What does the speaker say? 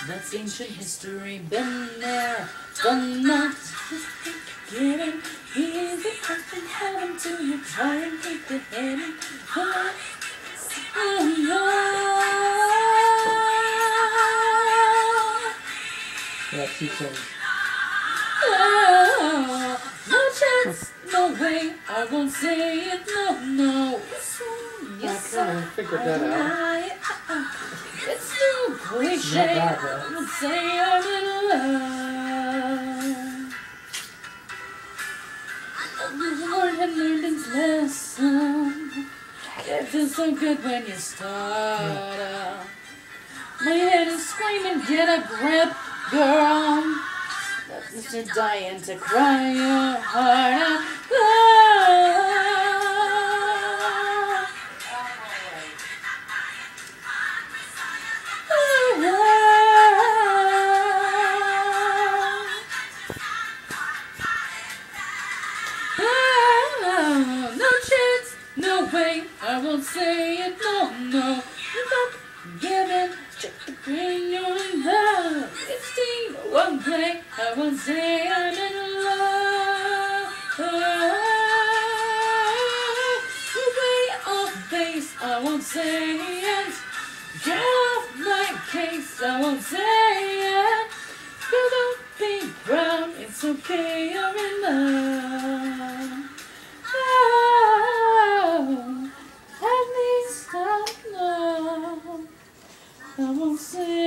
That's ancient history, been there, done that. Just get it, here's the perfect heaven till you try and take it in. Oh no. Yeah, she sings. Oh, no chance, no way, I won't say it, no, no. Yes, I kind of figured that out. It's no cliche. Not bad, though. I won't say I'm in love. I've learned its lesson. It feels so good when you start out. My head is screaming, get a grip, girl. That's Mr. Dying to cry your heart out. No chance, no way, I won't say it, no, no. Not giving, check the green, you're in love. It's team, one play, I won't say I'm in love. Way off base, I won't say it. Get off my case, I won't say it. You don't be proud, it's okay, you're in love. Oh, at least I know I won't say